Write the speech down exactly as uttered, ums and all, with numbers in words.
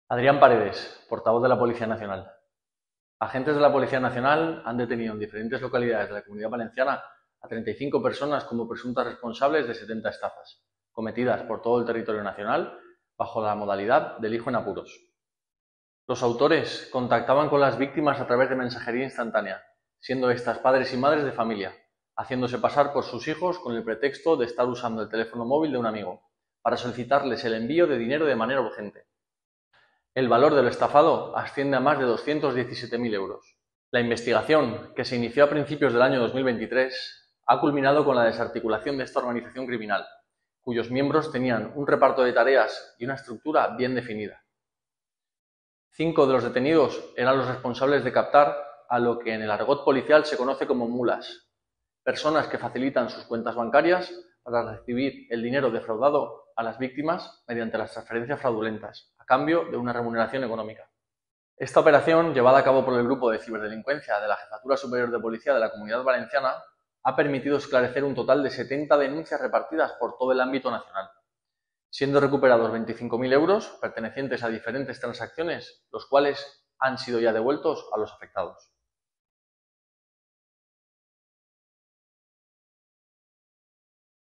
Adrián Paredes, portavoz de la Policía Nacional. Agentes de la Policía Nacional han detenido en diferentes localidades de la Comunidad Valenciana a treinta y cinco personas como presuntas responsables de setenta estafas, cometidas por todo el territorio nacional bajo la modalidad del hijo en apuros. Los autores contactaban con las víctimas a través de mensajería instantánea, siendo estas padres y madres de familia, haciéndose pasar por sus hijos con el pretexto de estar usando el teléfono móvil de un amigo, para solicitarles el envío de dinero de manera urgente. El valor de lo estafado asciende a más de doscientos diecisiete mil euros. La investigación, que se inició a principios del año dos mil veintitrés, ha culminado con la desarticulación de esta organización criminal, cuyos miembros tenían un reparto de tareas y una estructura bien definida. Cinco de los detenidos eran los responsables de captar a lo que en el argot policial se conoce como mulas, personas que facilitan sus cuentas bancarias para recibir el dinero defraudado a las víctimas mediante las transferencias fraudulentas, a cambio de una remuneración económica. Esta operación, llevada a cabo por el Grupo de Ciberdelincuencia de la Jefatura Superior de Policía de la Comunidad Valenciana, ha permitido esclarecer un total de setenta denuncias repartidas por todo el ámbito nacional, siendo recuperados veinticinco mil euros pertenecientes a diferentes transacciones, los cuales han sido ya devueltos a los afectados.